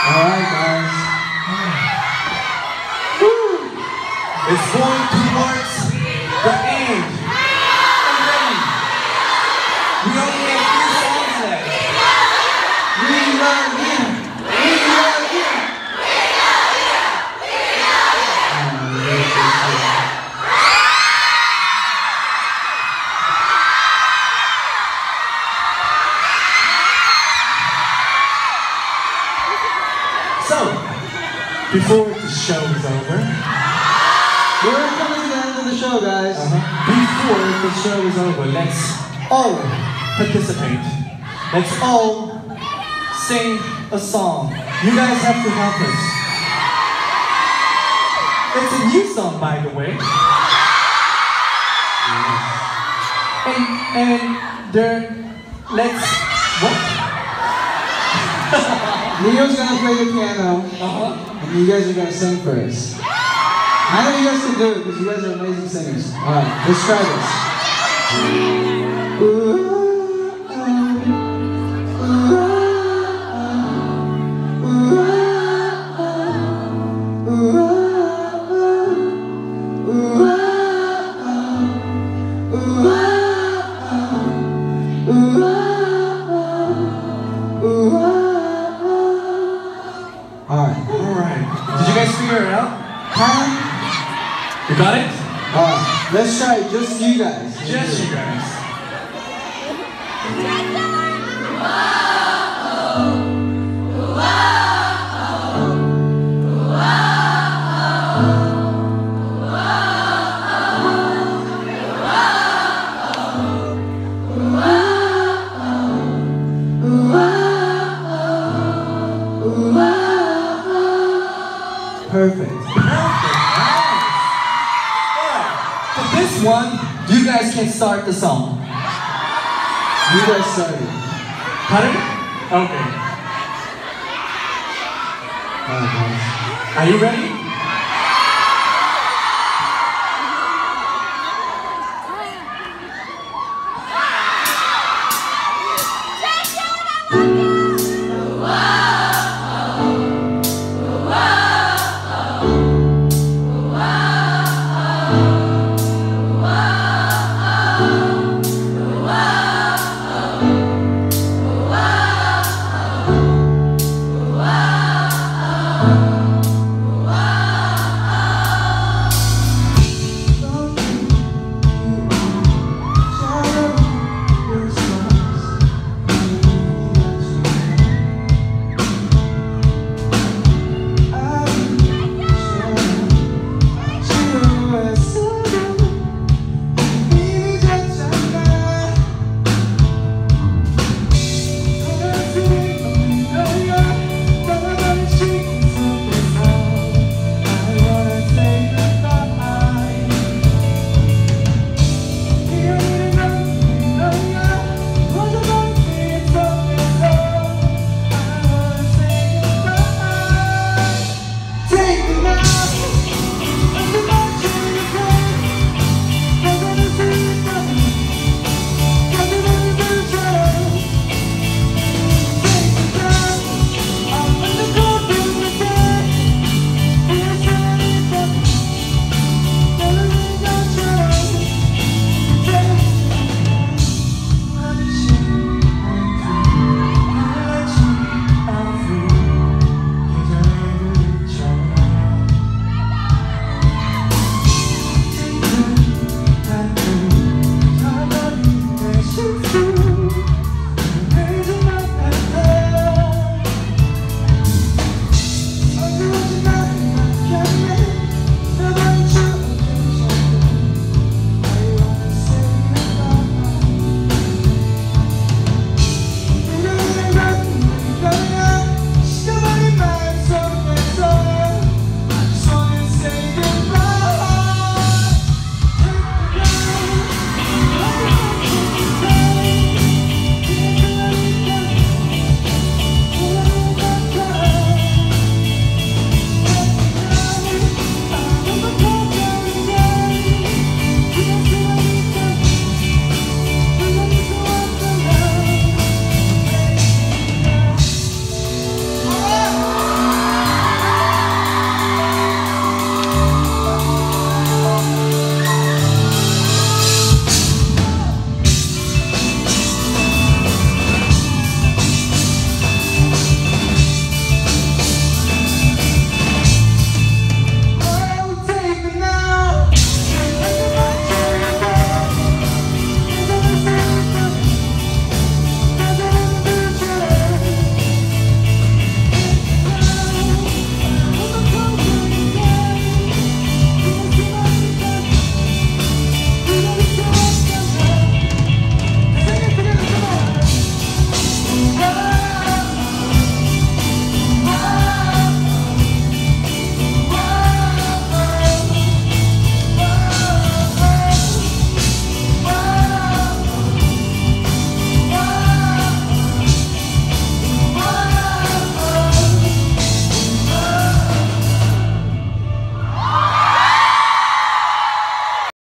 Alright, guys. It's going towards the end. Already. We only have 3 songs left. We love you. We love you. So, before the show is over, We're coming to the end of the show, guys. before the show is over, let's all participate. Let's all sing a song. You guys have to help us. It's a new song, by the way. And let's, what? Neo's gonna play the piano, and you guys are gonna sing first. I know you guys can do it because you guys are amazing singers. Alright, let's try this. Alright. Did you guys figure it out? You got it? Alright, let's try it, just you guys. Just you guys. Perfect. For this one, you guys can start the song. You guys started. Pardon? Okay. Alright, guys. Are you ready?